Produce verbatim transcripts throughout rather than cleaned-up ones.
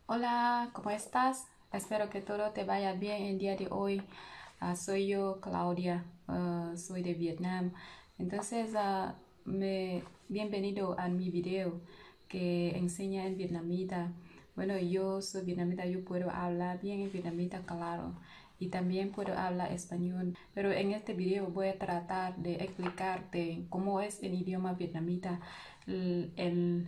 Hola, ¿cómo estás? Espero que todo te vaya bien el día de hoy. Ah, soy yo, Claudia, ah, soy de Vietnam. Entonces, ah, me, bienvenido a mi video que enseña en vietnamita. Bueno, yo soy vietnamita, yo puedo hablar bien en vietnamita, claro, y también puedo hablar español. Pero en este video voy a tratar de explicarte cómo es el idioma vietnamita, el, el-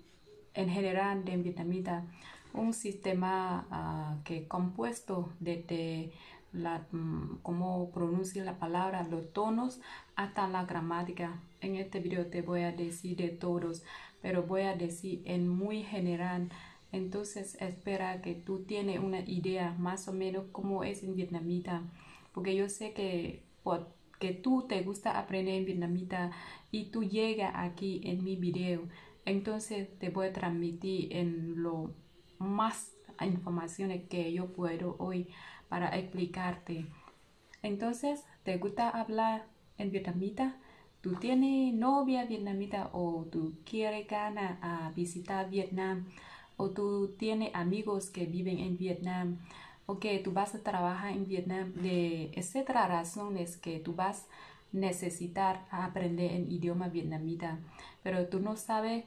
en general de vietnamita un sistema uh, que compuesto desde la, um, cómo pronuncia la palabra, los tonos, hasta la gramática. En este video te voy a decir de todos, pero voy a decir en muy general. Entonces espera que tú tienes una idea más o menos cómo es en vietnamita, porque yo sé que, por, que tú te gusta aprender en vietnamita y tú llegas aquí en mi video. Entonces te voy a transmitir en lo más informaciones que yo puedo hoy para explicarte. Entonces, ¿te gusta hablar en vietnamita? ¿Tú tienes novia vietnamita o tú quieres ganar a visitar Vietnam? ¿O tú tienes amigos que viven en Vietnam? ¿O que tú vas a trabajar en Vietnam? De etcétera razones que tú vas a necesitar aprender el idioma vietnamita. Pero tú no sabes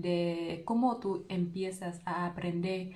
de cómo tú empiezas a aprender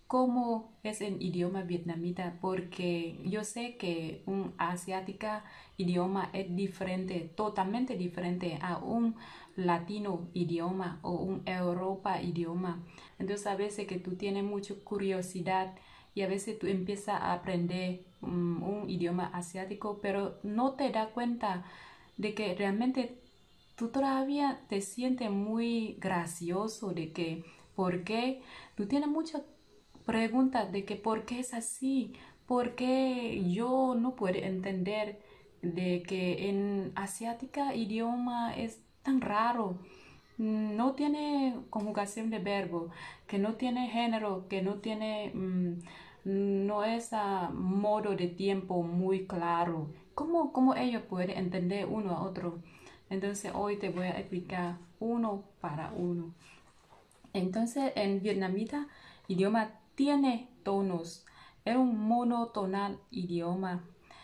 cómo es el idioma vietnamita, porque yo sé que un asiática idioma es diferente, totalmente diferente a un latino idioma o un europa idioma. Entonces a veces que tú tienes mucha curiosidad y a veces tú empiezas a aprender um, un idioma asiático, pero no te das cuenta de que realmente tú todavía te sientes muy gracioso de que, ¿por qué? Tú tienes muchas preguntas de que por qué es así, por qué yo no puedo entender de que en asiática idioma es tan raro, no tiene conjugación de verbo, que no tiene género, que no tiene, mm, no es a modo de tiempo muy claro. ¿Cómo, cómo ellos pueden entender uno a otro? Entonces hoy te voy a explicar uno para uno. Entonces, en vietnamita, idioma tiene tonos. Es un monotonal idioma.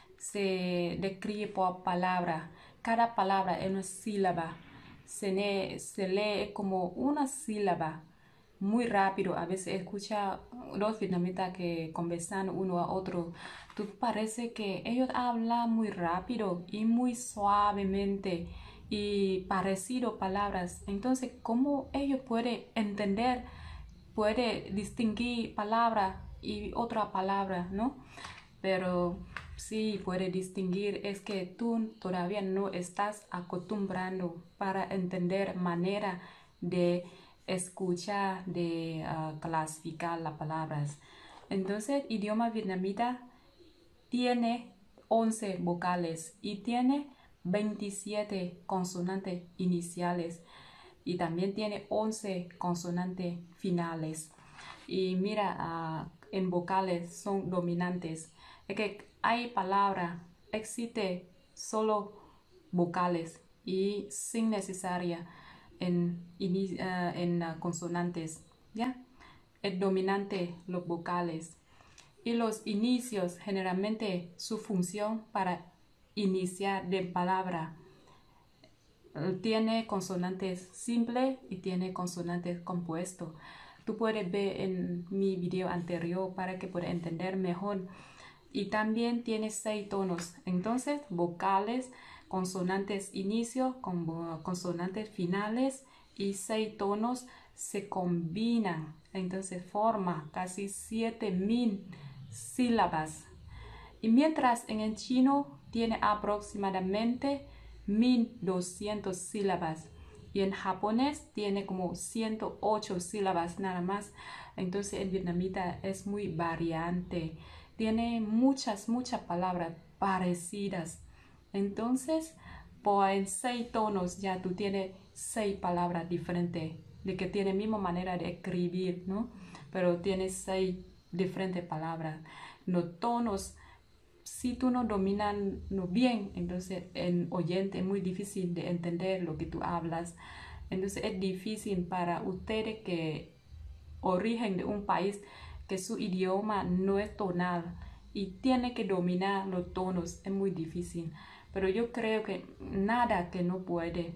Se describe por palabra. Cada palabra es una sílaba. Se, lee, se lee como una sílaba. Muy rápido. A veces escucha los vietnamitas que conversan uno a otro. Tú parece que ellos hablan muy rápido y muy suavemente y parecido palabras. Entonces, ¿cómo ellos pueden entender, puede distinguir palabra y otra palabra, ¿no? Pero sí puede distinguir, es que tú todavía no estás acostumbrando para entender manera de escuchar, de uh, clasificar las palabras. Entonces, idioma vietnamita tiene once vocales y tiene veintisiete consonantes iniciales y también tiene once consonantes finales. Y mira, uh, en vocales son dominantes. Es que hay palabras, existe solo vocales y sin necesaria en, uh, en uh, consonantes. ¿Ya? Es dominante los vocales y los inicios generalmente su función para iniciar de palabra tiene consonantes simples y tiene consonantes compuestos. Tú puedes ver en mi video anterior para que puedas entender mejor. Y también tiene seis tonos. Entonces, vocales, consonantes inicio, con consonantes finales y seis tonos se combinan. Entonces forma casi siete mil sílabas. Y mientras en el chino tiene aproximadamente mil doscientas sílabas y en japonés tiene como ciento ocho sílabas nada más. Entonces el vietnamita es muy variante, tiene muchas, muchas palabras parecidas. Entonces, por seis tonos ya tú tienes seis palabras diferentes, de que tiene misma manera de escribir, ¿no? Pero tienes seis diferentes palabras. Los tonos, si tú no dominas no bien, entonces en oyente es muy difícil de entender lo que tú hablas. Entonces es difícil para ustedes que origen de un país que su idioma no es tonal y tiene que dominar los tonos. Es muy difícil, pero yo creo que nada que no puede.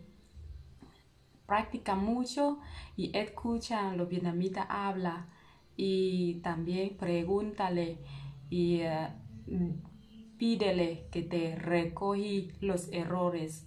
Practica mucho y escucha a los vietnamitas habla y también pregúntale y uh, pídele que te recoge los errores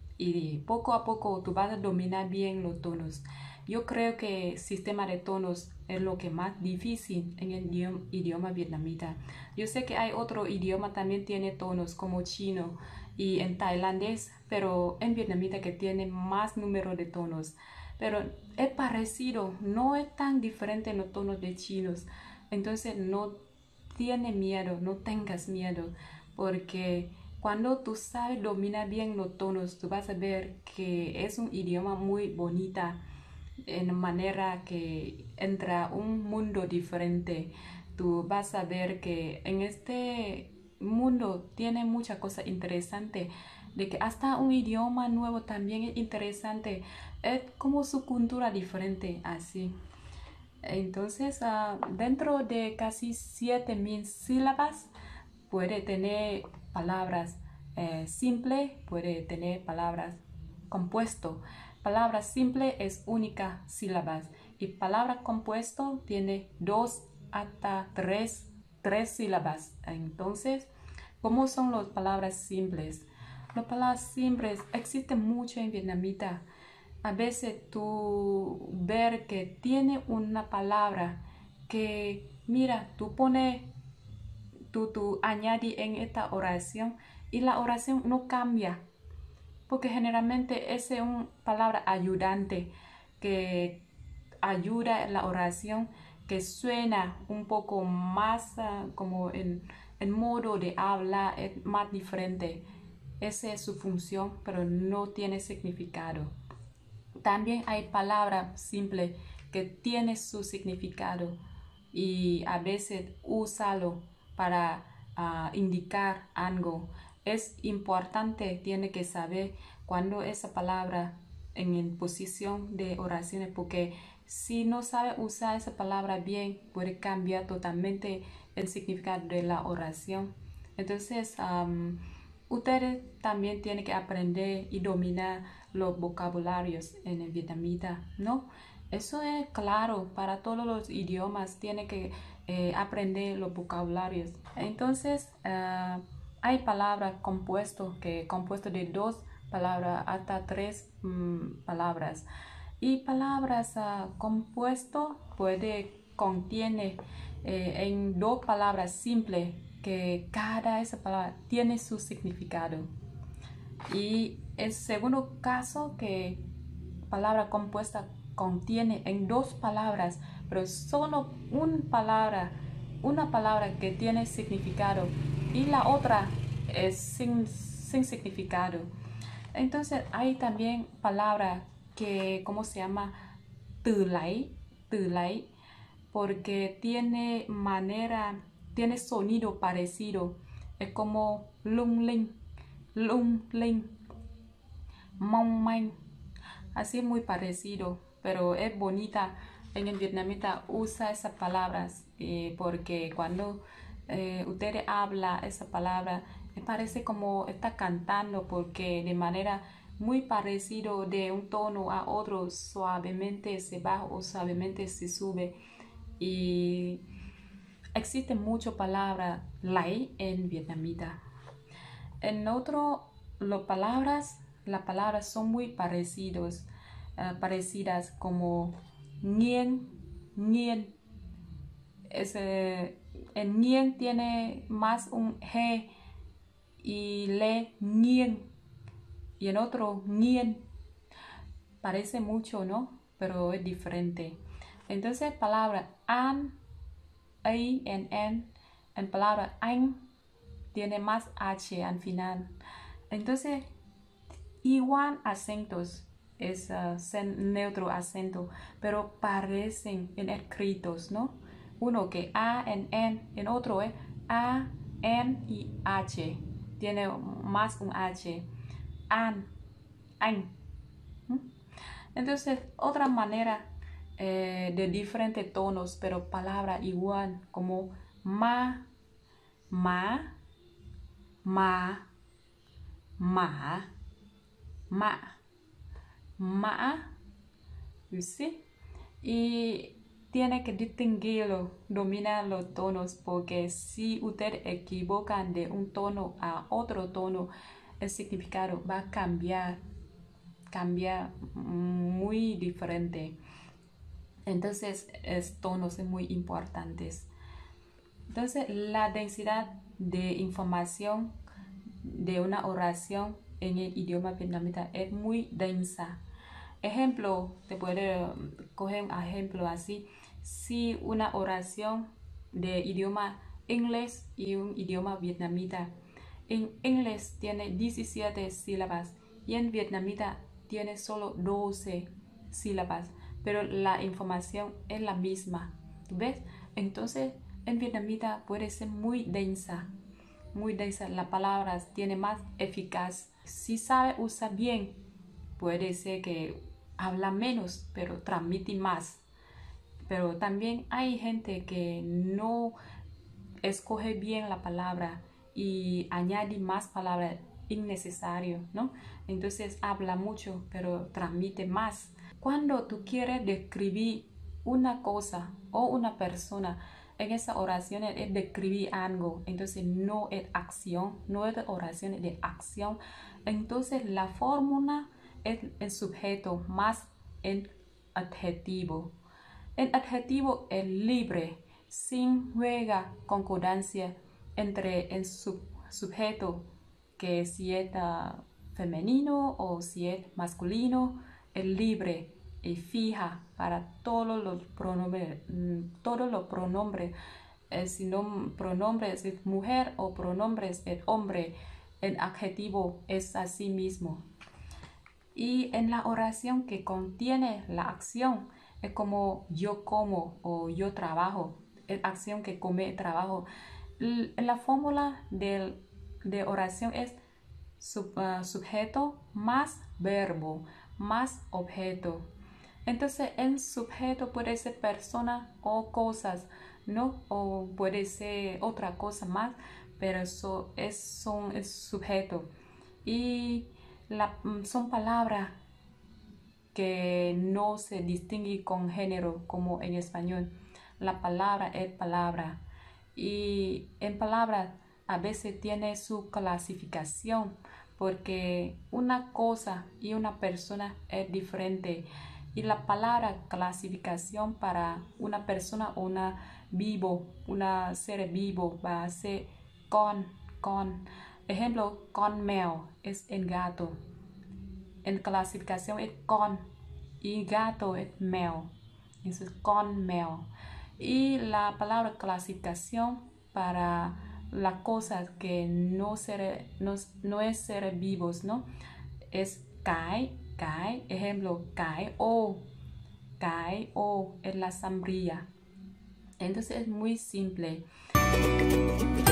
y poco a poco tú vas a dominar bien los tonos. Yo creo que el sistema de tonos es lo que más difícil en el idioma, idioma vietnamita. Yo sé que hay otro idioma también tiene tonos como chino y en tailandés, pero en vietnamita que tiene más número de tonos. Pero es parecido, no es tan diferente en los tonos de chinos. Entonces no tiene miedo, no tengas miedo, porque cuando tú sabes dominar bien los tonos, tú vas a ver que es un idioma muy bonita, en manera que entra un mundo diferente. Tú vas a ver que en este mundo tiene muchas cosas interesantes, de que hasta un idioma nuevo también es interesante, es como su cultura diferente así. Entonces, uh, dentro de casi siete mil sílabas, puede tener palabras eh, simples, puede tener palabras compuesto. Palabra simple es única sílabas y palabra compuesto tiene dos hasta tres, tres sílabas. Entonces, ¿cómo son las palabras simples? Las palabras simples existen mucho en vietnamita. A veces tú ver que tiene una palabra que, mira, tú pones, tú, tú añades en esta oración y la oración no cambia, porque generalmente esa es una palabra ayudante que ayuda en la oración, que suena un poco más uh, como en, en modo de habla, es más diferente. Esa es su función, pero no tiene significado. También hay palabras simples que tienen su significado y a veces úsalo para uh, indicar algo. Es importante, tiene que saber cuándo esa palabra en, en posición de oraciones, porque si no sabe usar esa palabra bien, puede cambiar totalmente el significado de la oración. Entonces, um, ustedes también tienen que aprender y dominar los vocabularios en el vietnamita, ¿no? Eso es claro, para todos los idiomas tiene que eh, aprender los vocabularios. Entonces, uh, hay palabras compuestos, que compuestos de dos palabras hasta tres um, palabras. Y palabras uh, compuestos puede, contiene eh, en dos palabras simples, que cada esa palabra tiene su significado. Y el segundo caso, que palabra compuesta contiene en dos palabras, pero solo una palabra, una palabra que tiene significado y la otra es sin, sin significado. Entonces hay también palabras que, ¿cómo se llama? Từ lấy, từ lấy, porque tiene manera, tiene sonido parecido. Es como lung linh, lung linh, mong manh, así muy parecido, pero es bonita. En el vietnamita usa esas palabras eh, porque cuando eh, usted habla esa palabra, me parece como está cantando, porque de manera muy parecido de un tono a otro, suavemente se baja o suavemente se sube. Y existe mucho palabra lai en vietnamita. En otro, las palabras, las palabras son muy parecidos, uh, parecidas, como ñien, ñien. Ese, el ñien tiene más un g y le ñien. Y en otro ñien. Parece mucho, ¿no? Pero es diferente. Entonces, palabra an, a, en, en, en palabra anh tiene más h al final. Entonces, igual acentos, es uh, neutro acento, pero parecen en escritos, ¿no? Uno que a en n, en otro es a, n y h, tiene más un h. An, anh. ¿Mm? Entonces, otra manera eh, de diferentes tonos, pero palabra igual, como ma, ma, ma, ma, ma, ma, you see? Y tiene que distinguirlo, dominar los tonos, porque si usted equivocan de un tono a otro tono, el significado va a cambiar, cambiar muy diferente. Entonces, es tonos muy importantes. Entonces, la densidad de información de una oración en el idioma vietnamita es muy densa. Ejemplo, te puedo coger un ejemplo así. Si una oración de idioma inglés y un idioma vietnamita, en inglés tiene diecisiete sílabas y en vietnamita tiene solo doce sílabas, pero la información es la misma. ¿Ves? Entonces, en vietnamita puede ser muy densa, muy densa. Las palabras tienen más eficaz. Si sabe usar bien, puede ser que habla menos, pero transmite más. Pero también hay gente que no escoge bien la palabra y añade más palabras innecesarias, ¿no? Entonces habla mucho, pero transmite más. Cuando tú quieres describir una cosa o una persona, en esa oración es describir algo, entonces no es acción, no es oración de acción. Entonces la fórmula es el sujeto más el adjetivo. El adjetivo es libre, sin juega concordancia entre el sub, sujeto, que si es uh, femenino o si es masculino, es libre y fija para todos los pronombres, todos los pronombres. Eh, si no pronombres es mujer o pronombres es hombre, el adjetivo es así mismo. Y en la oración que contiene la acción, es como yo como o yo trabajo, es acción que come trabajo. L la fórmula de, de oración es sub, uh, sujeto más verbo más objeto. Entonces el sujeto puede ser persona o cosas, ¿no? O puede ser otra cosa más, pero eso es son el sujeto. Y la, son palabras que no se distinguen con género como en español. La palabra es palabra y en palabras a veces tiene su clasificación porque una cosa y una persona es diferente y la palabra clasificación para una persona o una vivo, una ser vivo va a ser con, con. Ejemplo, con mèo es el gato. En clasificación es con y gato es mèo. Eso es con mèo. Y la palabra clasificación para las cosas que no, ser, no, no es ser vivos, ¿no? Es cái, cái. Ejemplo, cái ô. Cái ô es la sombrilla. Entonces es muy simple.